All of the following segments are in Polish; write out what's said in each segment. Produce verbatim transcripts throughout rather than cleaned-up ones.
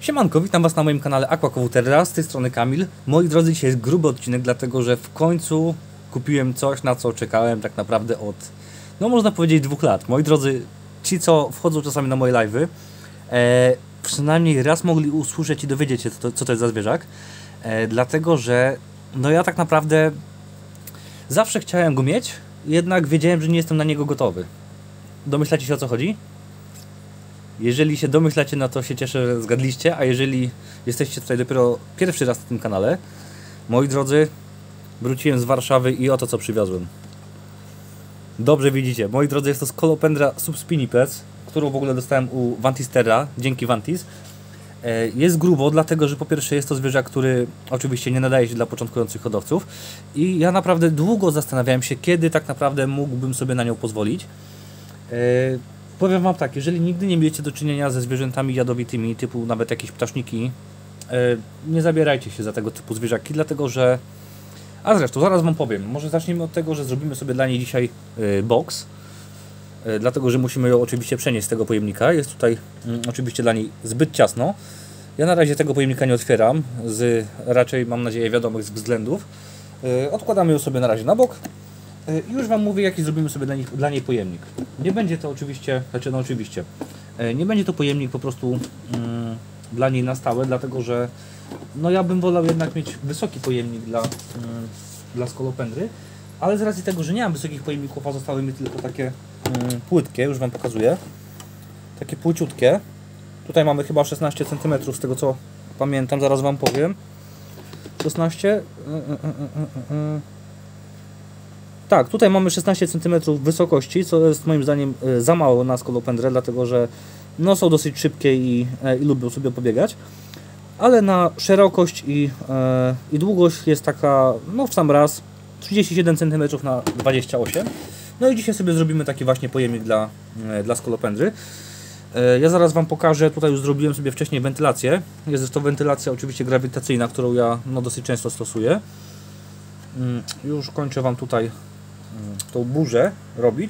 Siemanko, witam was na moim kanale Aquacovuterra, z tej strony Kamil. Moi drodzy, dzisiaj jest gruby odcinek, dlatego że w końcu kupiłem coś, na co czekałem tak naprawdę od, no można powiedzieć, dwóch lat. Moi drodzy, ci co wchodzą czasami na moje live'y, e, przynajmniej raz mogli usłyszeć i dowiedzieć się, co to, co to jest za zwierzak. E, dlatego że, no ja tak naprawdę zawsze chciałem go mieć, jednak wiedziałem, że nie jestem na niego gotowy. Domyślacie się, o co chodzi? Jeżeli się domyślacie, no to się cieszę, że zgadliście, a jeżeli jesteście tutaj dopiero pierwszy raz na tym kanale, moi drodzy, wróciłem z Warszawy i oto co przywiozłem. Dobrze widzicie, moi drodzy, jest to Scolopendra subspinipes, którą w ogóle dostałem u Vantisterra, dzięki Vantis. Jest grubo, dlatego że po pierwsze jest to zwierzak, który oczywiście nie nadaje się dla początkujących hodowców i ja naprawdę długo zastanawiałem się, kiedy tak naprawdę mógłbym sobie na nią pozwolić. Powiem wam tak, jeżeli nigdy nie mieliście do czynienia ze zwierzętami jadowitymi, typu nawet jakieś ptaszniki, nie zabierajcie się za tego typu zwierzaki, dlatego że... A zresztą, zaraz wam powiem, może zacznijmy od tego, że zrobimy sobie dla niej dzisiaj box, dlatego że musimy ją oczywiście przenieść z tego pojemnika, jest tutaj oczywiście dla niej zbyt ciasno. Ja na razie tego pojemnika nie otwieram, z raczej mam nadzieję wiadomych względów. Odkładamy ją sobie na razie na bok. I już wam mówię, jaki zrobimy sobie dla, nich, dla niej pojemnik. Nie będzie to oczywiście, znaczy no oczywiście, nie będzie to pojemnik po prostu mm, dla niej na stałe, dlatego że no ja bym wolał jednak mieć wysoki pojemnik dla, mm, dla Scolopendry, ale z racji tego, że nie mam wysokich pojemników, a zostały mi tylko takie mm, płytkie, już wam pokazuję, takie płyciutkie. Tutaj mamy chyba szesnaście centymetrów z tego co pamiętam, zaraz wam powiem. szesnaście Tak, tutaj mamy szesnaście centymetrów wysokości, co jest moim zdaniem za mało na Scolopendrę, dlatego że no, są dosyć szybkie i, i lubią sobie pobiegać. Ale na szerokość i, e, i długość jest taka, no w sam raz, trzydzieści siedem centymetrów na dwadzieścia osiem. No i dzisiaj sobie zrobimy taki właśnie pojemnik dla, e, dla Scolopendry. E, ja zaraz wam pokażę, tutaj już zrobiłem sobie wcześniej wentylację. Jest to wentylacja oczywiście grawitacyjna, którą ja no, dosyć często stosuję. Mm, już kończę wam tutaj tą burzę robić.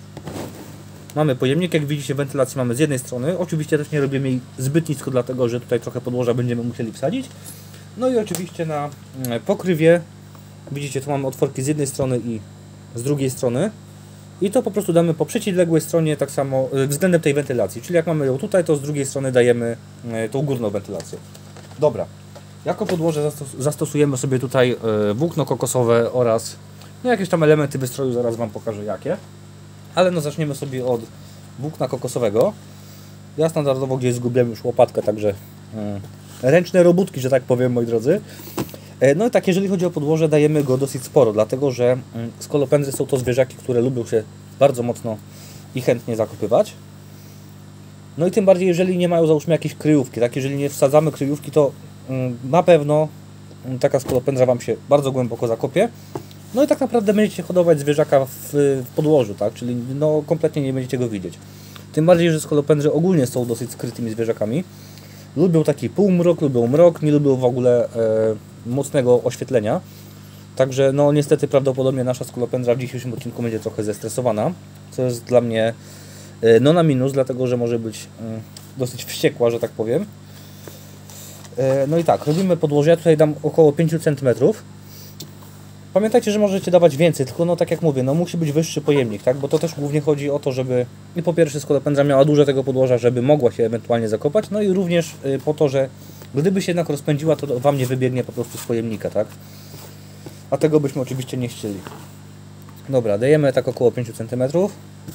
Mamy pojemnik, jak widzicie wentylację mamy z jednej strony, oczywiście też nie robimy jej zbyt nisko, dlatego że tutaj trochę podłoża będziemy musieli wsadzić. No i oczywiście na pokrywie widzicie, tu mamy otworki z jednej strony i z drugiej strony i to po prostu damy po przeciwległej stronie tak samo względem tej wentylacji, czyli jak mamy ją tutaj, to z drugiej strony dajemy tą górną wentylację. Dobra, jako podłoże zastosujemy sobie tutaj włókno kokosowe oraz no jakieś tam elementy wystroju, zaraz wam pokażę jakie. Ale no zaczniemy sobie od włókna kokosowego. Ja standardowo gdzieś zgubiłem już łopatkę, także mm, ręczne robótki, że tak powiem, moi drodzy. E, no i tak, jeżeli chodzi o podłoże, dajemy go dosyć sporo, dlatego że mm, Scolopendry są to zwierzaki, które lubią się bardzo mocno i chętnie zakopywać. No i tym bardziej, jeżeli nie mają, załóżmy, jakieś kryjówki, tak? Jeżeli nie wsadzamy kryjówki, to mm, na pewno mm, taka Scolopendra wam się bardzo głęboko zakopie. No i tak naprawdę będziecie hodować zwierzaka w, w podłożu, tak? Czyli no kompletnie nie będziecie go widzieć. Tym bardziej, że Scolopendry ogólnie są dosyć skrytymi zwierzakami. Lubią taki półmrok, lubią mrok, nie lubią w ogóle e, mocnego oświetlenia. Także no niestety prawdopodobnie nasza Scolopendra w dzisiejszym odcinku będzie trochę zestresowana, co jest dla mnie e, no na minus, dlatego że może być e, dosyć wściekła, że tak powiem. E, no i tak, robimy podłoże, ja tutaj dam około pięć centymetrów. Pamiętajcie, że możecie dawać więcej, tylko no tak jak mówię, no musi być wyższy pojemnik, tak? Bo to też głównie chodzi o to, żeby i po pierwsze Scolopendra miała dużo tego podłoża, żeby mogła się ewentualnie zakopać, no i również y, po to, że gdyby się jednak rozpędziła, to wam nie wybiegnie po prostu z pojemnika, tak? A tego byśmy oczywiście nie chcieli. Dobra, dajemy tak około pięć centymetrów.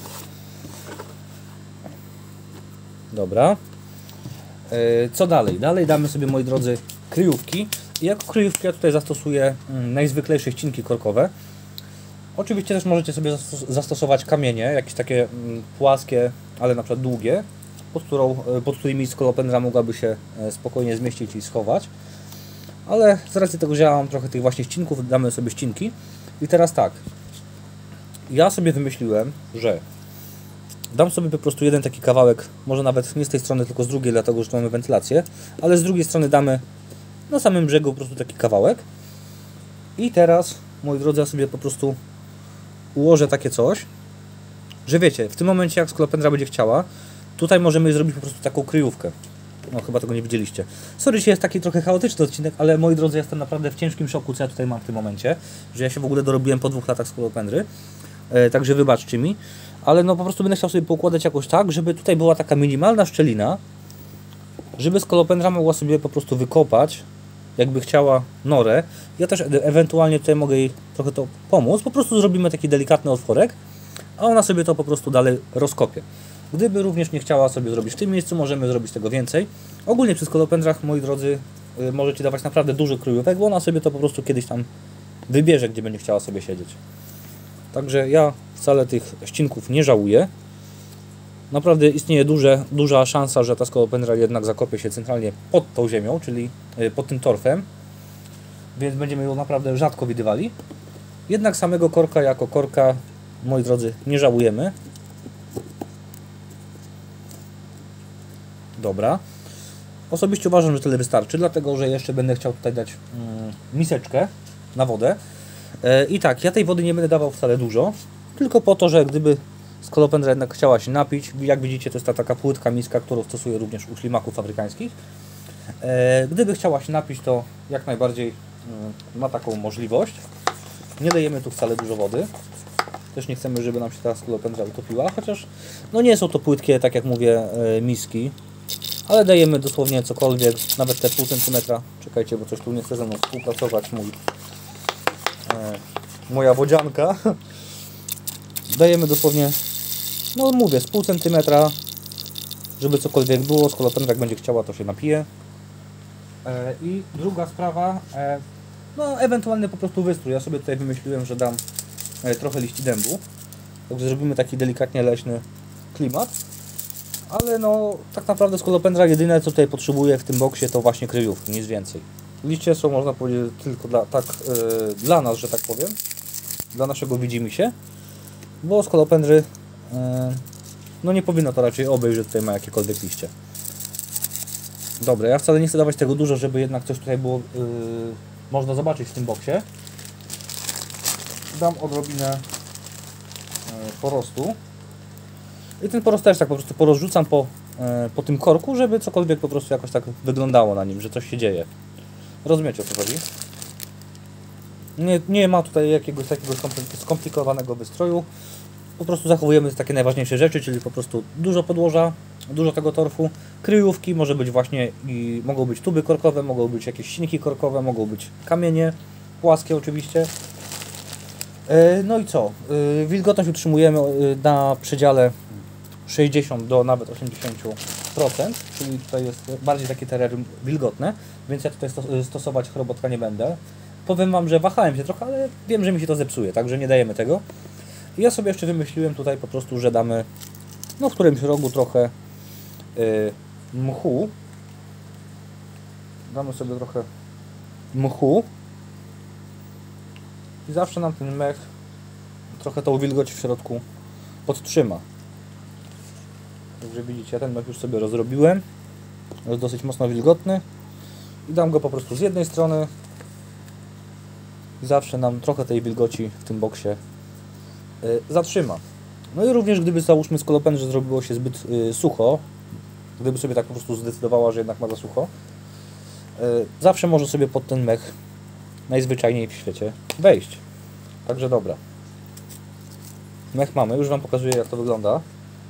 Dobra. Y, co dalej? Dalej damy sobie, moi drodzy, kryjówki. I jako kryjówki ja tutaj zastosuję najzwyklejsze ścinki korkowe. Oczywiście też możecie sobie zastosować kamienie, jakieś takie płaskie, ale na przykład długie, pod, którą, pod którymi Scolopendra mogłaby się spokojnie zmieścić i schować. Ale z racji tego, że ja mam trochę tych właśnie ścinków, damy sobie ścinki. I teraz tak, ja sobie wymyśliłem, że dam sobie po prostu jeden taki kawałek, może nawet nie z tej strony, tylko z drugiej, dlatego że tu mamy wentylację, ale z drugiej strony damy na samym brzegu po prostu taki kawałek. I teraz, moi drodzy, ja sobie po prostu ułożę takie coś, że wiecie, w tym momencie jak Scolopendra będzie chciała, tutaj możemy zrobić po prostu taką kryjówkę. No chyba tego nie widzieliście. Sorry, dzisiaj jest taki trochę chaotyczny odcinek, ale moi drodzy, jestem naprawdę w ciężkim szoku, co ja tutaj mam w tym momencie. Że ja się w ogóle dorobiłem po dwóch latach skolopendry. E, także wybaczcie mi. Ale no po prostu będę chciał sobie poukładać jakoś tak, żeby tutaj była taka minimalna szczelina, żeby skolopendra mogła sobie po prostu wykopać, jakby chciała norę. Ja też e ewentualnie tutaj mogę jej trochę to pomóc. Po prostu zrobimy taki delikatny otworek, a ona sobie to po prostu dalej rozkopie. Gdyby również nie chciała sobie zrobić w tym miejscu, możemy zrobić tego więcej. Ogólnie przy skolopendrach, moi drodzy, yy, możecie dawać naprawdę dużo kryjówek, bo ona sobie to po prostu kiedyś tam wybierze, gdzie będzie chciała sobie siedzieć. Także ja wcale tych ścinków nie żałuję. Naprawdę istnieje duże, duża szansa, że ta skolopendra jednak zakopie się centralnie pod tą ziemią, czyli yy, pod tym torfem. Więc będziemy ją naprawdę rzadko widywali. Jednak samego korka jako korka, moi drodzy, nie żałujemy. Dobra. Osobiście uważam, że tyle wystarczy, dlatego że jeszcze będę chciał tutaj dać mm, miseczkę na wodę. E, I tak, ja tej wody nie będę dawał wcale dużo, tylko po to, że gdyby skolopendra jednak chciała się napić, jak widzicie, to jest ta taka płytka miska, którą stosuję również u ślimaków afrykańskich. E, gdyby chciała się napić, to jak najbardziej mm, ma taką możliwość. Nie dajemy tu wcale dużo wody. Też nie chcemy, żeby nam się ta skolopendra utopiła, chociaż no nie są to płytkie, tak jak mówię, e, miski. Ale dajemy dosłownie cokolwiek, nawet te pół centymetra. Czekajcie, bo coś tu nie chce ze mną współpracować, mój, e, moja wodzianka. Dajemy dosłownie, no mówię, z pół centymetra, żeby cokolwiek było. Skolopendra jak będzie chciała, to się napije. E, I druga sprawa, e, no ewentualny po prostu wystrój. Ja sobie tutaj wymyśliłem, że dam e, trochę liści dębu. Także zrobimy taki delikatnie leśny klimat. Ale no, tak naprawdę skolopendra jedyne, co tutaj potrzebuje w tym boksie, to właśnie kryjówki, nic więcej. Liście są, można powiedzieć, tylko dla, tak, yy, dla nas, że tak powiem, dla naszego widzimisię, bo skolopendry, yy, no nie powinno to raczej obejść, że tutaj ma jakiekolwiek liście. Dobra, ja wcale nie chcę dawać tego dużo, żeby jednak coś tutaj było, yy, można zobaczyć w tym boksie. Dam odrobinę yy, porostu. I ten porost też tak po prostu porozrzucam po, e, po tym korku, żeby cokolwiek po prostu jakoś tak wyglądało na nim, że coś się dzieje. Rozumiecie, o co chodzi? Nie, nie ma tutaj jakiegoś takiego skomplikowanego wystroju. Po prostu zachowujemy takie najważniejsze rzeczy, czyli po prostu dużo podłoża, dużo tego torfu, kryjówki, może być właśnie i mogą być tuby korkowe, mogą być jakieś silniki korkowe, mogą być kamienie, płaskie oczywiście. E, no i co? E, wilgotność utrzymujemy na przedziale sześćdziesiąt do nawet osiemdziesiąt procent, czyli tutaj jest bardziej takie tereny wilgotne, więc ja tutaj stosować chrobotka nie będę. Powiem Wam, że wahałem się trochę, ale wiem, że mi się to zepsuje, także nie dajemy tego. I ja sobie jeszcze wymyśliłem tutaj po prostu, że damy no w którymś rogu trochę yy, mchu. Damy sobie trochę mchu i zawsze nam ten mech trochę tą wilgoć w środku podtrzyma. Także widzicie, ten mech już sobie rozrobiłem. Jest dosyć mocno wilgotny. I dam go po prostu z jednej strony. I zawsze nam trochę tej wilgoci w tym boksie y, zatrzyma. No i również gdyby załóżmy skolopendrze zrobiło się zbyt y, sucho, gdyby sobie tak po prostu zdecydowała, że jednak ma za sucho, y, zawsze może sobie pod ten mech najzwyczajniej w świecie wejść. Także dobra. Mech mamy, już Wam pokazuję, jak to wygląda.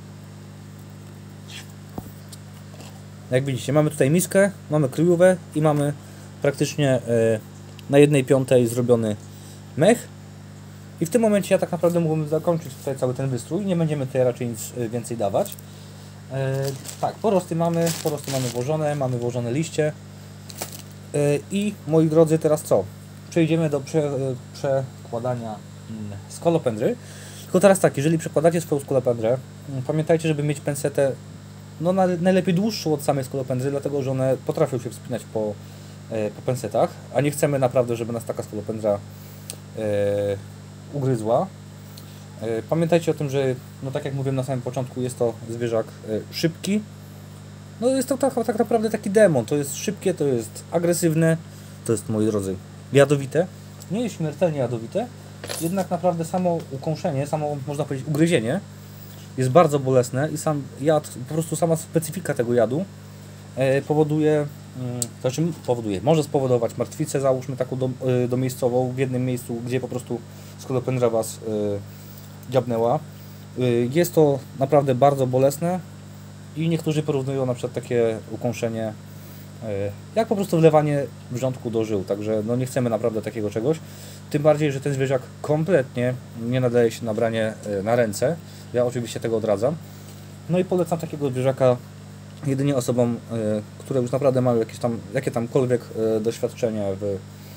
Jak widzicie, mamy tutaj miskę, mamy kryjówę i mamy praktycznie na jednej piątej zrobiony mech. I w tym momencie ja tak naprawdę mógłbym zakończyć tutaj cały ten wystrój. Nie będziemy tutaj raczej nic więcej dawać. Tak, porosty mamy, porosty mamy włożone, mamy włożone liście. I moi drodzy, teraz co? Przejdziemy do prze, przekładania skolopendry. Tylko teraz tak, jeżeli przekładacie swoją skolopendrę, pamiętajcie, żeby mieć pensetę no najlepiej dłuższą od samej skolopendry, dlatego że one potrafią się wspinać po, e, po pensetach, a nie chcemy naprawdę, żeby nas taka skolopendra e, ugryzła. E, pamiętajcie o tym, że no tak jak mówiłem na samym początku, jest to zwierzak e, szybki. No jest to tak, tak naprawdę taki demon. To jest szybkie, to jest agresywne, to jest, moi drodzy, jadowite. Nie jest śmiertelnie jadowite, jednak naprawdę samo ukąszenie, samo można powiedzieć ugryzienie jest bardzo bolesne i sam jad, po prostu sama specyfika tego jadu e, powoduje, mm, to znaczy powoduje, może spowodować martwicę, załóżmy taką do, e, domiejscową w jednym miejscu, gdzie po prostu skolopendra Was e, dziabnęła. E, jest to naprawdę bardzo bolesne i niektórzy porównują na przykład takie ukąszenie e, jak po prostu wlewanie wrzątku do żył, także no nie chcemy naprawdę takiego czegoś. Tym bardziej, że ten zwierzak kompletnie nie nadaje się na branie e, na ręce. Ja oczywiście tego odradzam. No i polecam takiego zwierzaka jedynie osobom, y, które już naprawdę mają jakieś tam, jakie tamkolwiek y, doświadczenie w, y,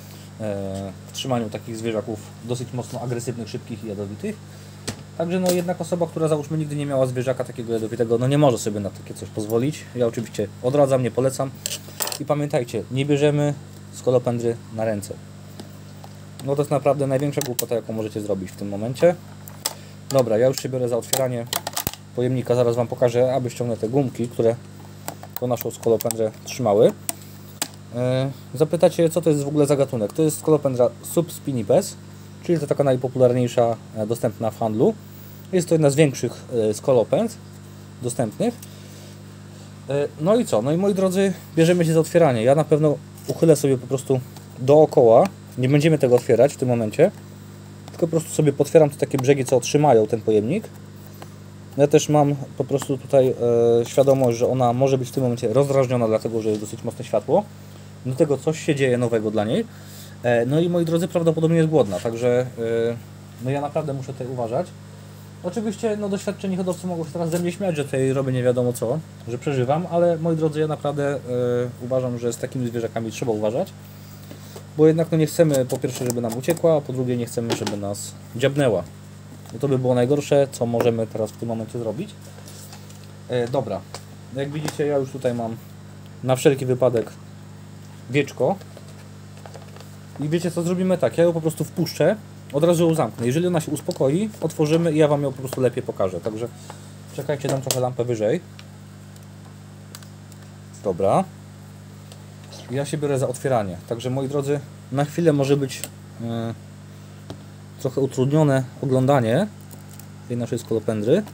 w trzymaniu takich zwierzaków dosyć mocno agresywnych, szybkich i jadowitych. Także no jednak osoba, która załóżmy nigdy nie miała zwierzaka takiego jadowitego, no nie może sobie na takie coś pozwolić. Ja oczywiście odradzam, nie polecam. I pamiętajcie, nie bierzemy skolopendry na ręce. No to jest naprawdę największa głupota, jaką możecie zrobić w tym momencie. Dobra, ja już się biorę za otwieranie pojemnika, zaraz Wam pokażę, aby ściągnę te gumki, które tą naszą skolopendrę trzymały. Zapytacie, co to jest w ogóle za gatunek? To jest skolopendra subspinipes, czyli to taka najpopularniejsza dostępna w handlu. Jest to jedna z większych skolopend dostępnych. No i co? No i moi drodzy, bierzemy się za otwieranie. Ja na pewno uchylę sobie po prostu dookoła. Nie będziemy tego otwierać w tym momencie, tylko po prostu sobie potwieram te takie brzegi, co otrzymają ten pojemnik. Ja też mam po prostu tutaj e, świadomość, że ona może być w tym momencie rozdrażniona, dlatego że jest dosyć mocne światło. Do tego coś się dzieje nowego dla niej. E, no i moi drodzy, prawdopodobnie jest głodna, także e, no ja naprawdę muszę tutaj uważać. Oczywiście no, doświadczeni hodowcy mogą się teraz ze mnie śmiać, że tutaj robię nie wiadomo co, że przeżywam, ale moi drodzy, ja naprawdę e, uważam, że z takimi zwierzakami trzeba uważać. Bo jednak no, nie chcemy po pierwsze, żeby nam uciekła, a po drugie nie chcemy, żeby nas dziabnęła. No to by było najgorsze, co możemy teraz w tym momencie zrobić. E, dobra, jak widzicie, ja już tutaj mam na wszelki wypadek wieczko. I wiecie co, zrobimy tak, ja ją po prostu wpuszczę, od razu ją zamknę. Jeżeli ona się uspokoi, otworzymy i ja Wam ją po prostu lepiej pokażę. Także czekajcie, dam trochę lampę wyżej. Dobra. Ja się biorę za otwieranie. Także moi drodzy, na chwilę może być e, trochę utrudnione oglądanie tej naszej skolopendry.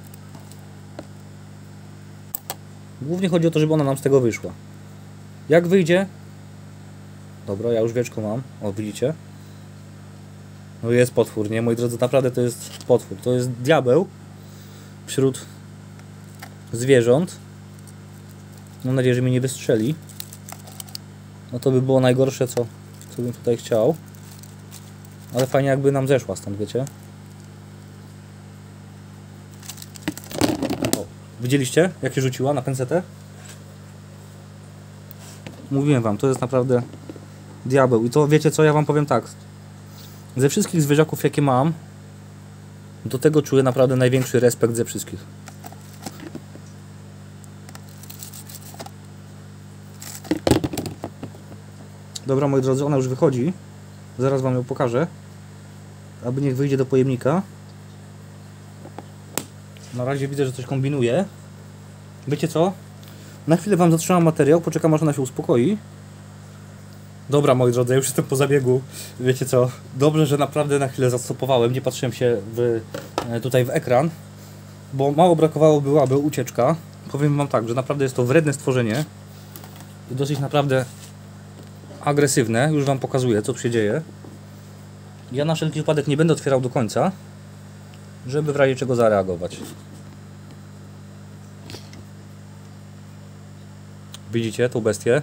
Głównie chodzi o to, żeby ona nam z tego wyszła. Jak wyjdzie? Dobra, ja już wieczko mam. O, widzicie? No jest potwór, nie? Moi drodzy, naprawdę to jest potwór. To jest diabeł wśród zwierząt. Mam nadzieję, że mnie nie wystrzeli. No to by było najgorsze, co, co bym tutaj chciał. Ale fajnie jakby nam zeszła stąd, wiecie? O, widzieliście, jak się rzuciła na pęcetę? Mówiłem Wam, to jest naprawdę diabeł. I to wiecie co, ja Wam powiem tak. Ze wszystkich zwierzaków, jakie mam, do tego czuję naprawdę największy respekt ze wszystkich. Dobra, moi drodzy, ona już wychodzi. Zaraz Wam ją pokażę. Aby niech wyjdzie do pojemnika. Na razie widzę, że coś kombinuje. Wiecie co? Na chwilę Wam zatrzymam materiał, poczekam aż ona się uspokoi. Dobra, moi drodzy, ja już jestem po zabiegu. Wiecie co? Dobrze, że naprawdę na chwilę zastopowałem. Nie patrzyłem się w, tutaj w ekran. Bo mało brakowało byłaby ucieczka. Powiem Wam tak, że naprawdę jest to wredne stworzenie. I dosyć naprawdę agresywne. Już Wam pokazuję, co tu się dzieje. Ja na wszelki wypadek nie będę otwierał do końca, żeby w razie czego zareagować. Widzicie tą bestię?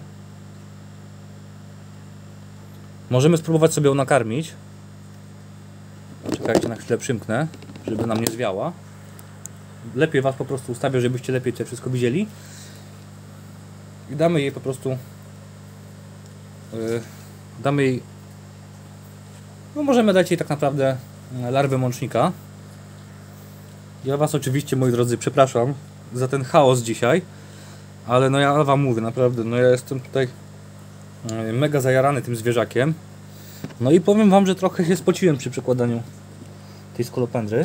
Możemy spróbować sobie ją nakarmić. Czekajcie, na chwilę przymknę, żeby nam nie zwiała. Lepiej Was po prostu ustawię, żebyście lepiej to wszystko widzieli. I damy jej po prostu... Yy, damy jej... No możemy dać jej tak naprawdę larwę mącznika. Ja Was oczywiście, moi drodzy, przepraszam za ten chaos dzisiaj. Ale no ja Wam mówię, naprawdę, no ja jestem tutaj mega zajarany tym zwierzakiem. No i powiem Wam, że trochę się spociłem przy przekładaniu tej skolopendry.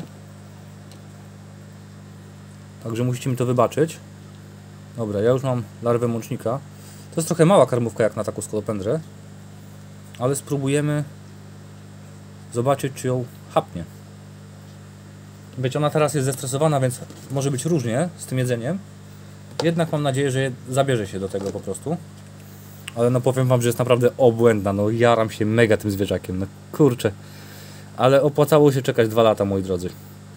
Także musicie mi to wybaczyć. Dobra, ja już mam larwę mącznika. To jest trochę mała karmówka jak na taką skolopendrę. Ale spróbujemy zobaczyć, czy ją chapnie. Wiecie, ona teraz jest zestresowana, więc może być różnie z tym jedzeniem. Jednak mam nadzieję, że zabierze się do tego po prostu. Ale no powiem wam, że jest naprawdę obłędna. No jaram się mega tym zwierzakiem. No kurczę. Ale opłacało się czekać dwa lata, moi drodzy.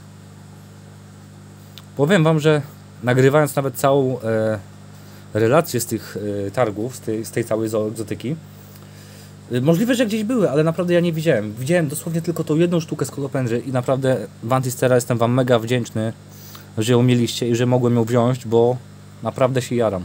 Powiem wam, że nagrywając nawet całą e, relację z tych e, targów, z tej, z tej całej zoogzotyki, e, możliwe, że gdzieś były, ale naprawdę ja nie widziałem. Widziałem dosłownie tylko tą jedną sztukę skolopendry i naprawdę w Antistera jestem wam mega wdzięczny, że ją mieliście i że mogłem ją wziąć, bo naprawdę się jaram.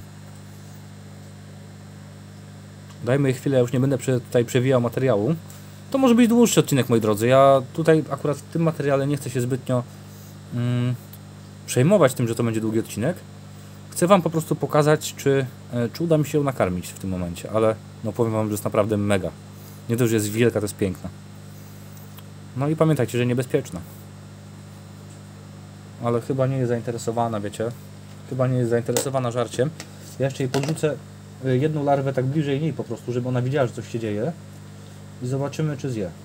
Dajmy jej chwilę, już nie będę tutaj przewijał materiału. To może być dłuższy odcinek, moi drodzy. Ja tutaj akurat w tym materiale nie chcę się zbytnio mm, przejmować tym, że to będzie długi odcinek. Chcę wam po prostu pokazać, czy, czy uda mi się ją nakarmić w tym momencie, ale no powiem wam, że jest naprawdę mega. Nie to, że jest wielka, to jest piękna. No i pamiętajcie, że niebezpieczna. Ale chyba nie jest zainteresowana, wiecie. Chyba nie jest zainteresowana żarciem. Ja jeszcze jej podrzucę jedną larwę tak bliżej niej po prostu, żeby ona widziała, że coś się dzieje. I zobaczymy, czy zje.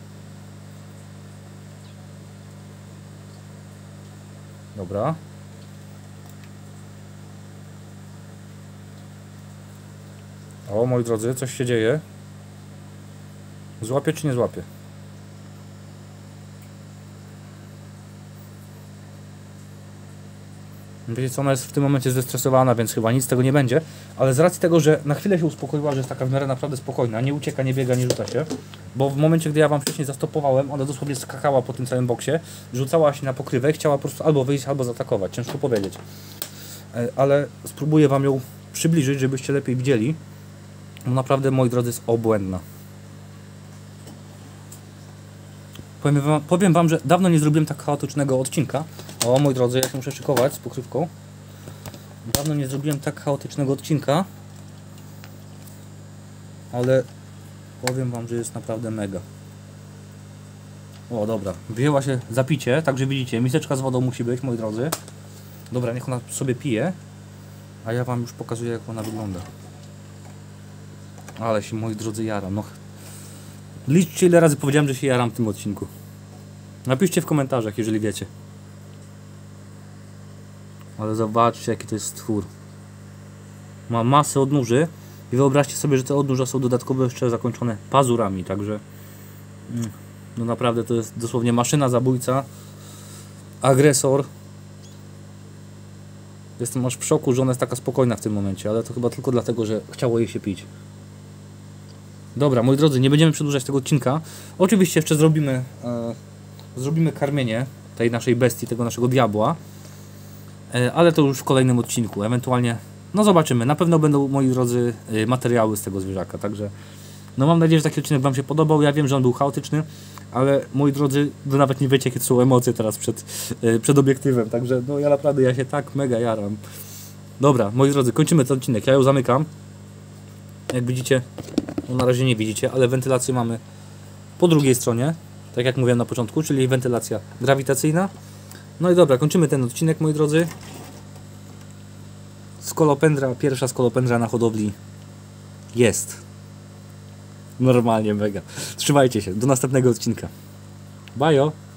Dobra. O, moi drodzy, coś się dzieje. Złapie czy nie złapie? Wiecie co, ona jest w tym momencie zestresowana, więc chyba nic z tego nie będzie. Ale z racji tego, że na chwilę się uspokoiła, że jest taka w miarę naprawdę spokojna, nie ucieka, nie biega, nie rzuca się. Bo w momencie, gdy ja wam wcześniej zastopowałem, ona dosłownie skakała po tym całym boksie, rzucała się na pokrywę i chciała po prostu albo wyjść, albo zaatakować. Ciężko powiedzieć. Ale spróbuję wam ją przybliżyć, żebyście lepiej widzieli. No naprawdę, moi drodzy, jest obłędna. Powiem wam, powiem wam, że dawno nie zrobiłem tak chaotycznego odcinka. O, moi drodzy, ja się muszę szykować z pokrywką. Dawno nie zrobiłem tak chaotycznego odcinka. Ale powiem wam, że jest naprawdę mega. O, dobra. Wyjęła się zapicie, także widzicie, miseczka z wodą musi być, moi drodzy. Dobra, niech ona sobie pije. A ja wam już pokazuję, jak ona wygląda. Ale się, moi drodzy, jaram. No, liczcie, ile razy powiedziałem, że się jaram w tym odcinku. Napiszcie w komentarzach, jeżeli wiecie. Ale zobaczcie, jaki to jest stwór. Ma masę odnóży. I wyobraźcie sobie, że te odnóża są dodatkowo jeszcze zakończone pazurami. Także no naprawdę to jest dosłownie maszyna zabójca. Agresor. Jestem aż w szoku, że ona jest taka spokojna w tym momencie. Ale to chyba tylko dlatego, że chciało jej się pić. Dobra, moi drodzy, nie będziemy przedłużać tego odcinka. Oczywiście jeszcze zrobimy e, zrobimy karmienie tej naszej bestii, tego naszego diabła. E, ale to już w kolejnym odcinku. Ewentualnie, no zobaczymy. Na pewno będą, moi drodzy, e, materiały z tego zwierzaka. Także, no mam nadzieję, że taki odcinek wam się podobał. Ja wiem, że on był chaotyczny, ale moi drodzy, wy nawet nie wiecie, jakie to są emocje teraz przed, e, przed obiektywem. Także, no ja naprawdę, ja się tak mega jaram. Dobra, moi drodzy, kończymy ten odcinek. Ja ją zamykam. Jak widzicie, no na razie nie widzicie, ale wentylację mamy po drugiej stronie, tak jak mówiłem na początku, czyli wentylacja grawitacyjna. No i dobra, kończymy ten odcinek, moi drodzy. Skolopendra, pierwsza skolopendra na hodowli jest. Normalnie mega. Trzymajcie się, do następnego odcinka. Bajo!